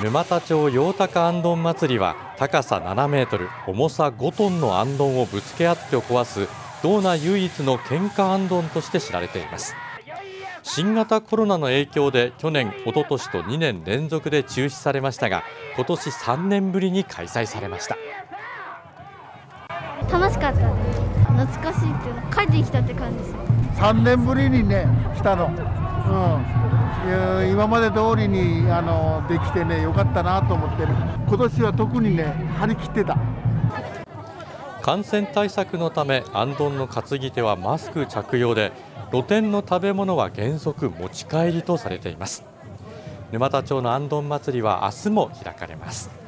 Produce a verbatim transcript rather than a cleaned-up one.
沼田町陽高あんどん祭りは高さななメートル、重さごトンのあんどんをぶつけ合って壊す道内唯一の喧嘩あんどんとして知られています。新型コロナの影響で去年、一昨年とにねん連続で中止されましたが、今年さんねんぶりに開催されました。 楽しかったです。懐かしいっていうの、帰ってきたって感じです。 さんねんぶりにね来たの、うん、今まで通りにあのできてねよかったなと思ってる。今年は特にね張り切ってた。 感染対策のため、あんどんの担ぎ手はマスク着用で、露店の食べ物は原則持ち帰りとされています。沼田町のあんどん祭りは明日も開かれます。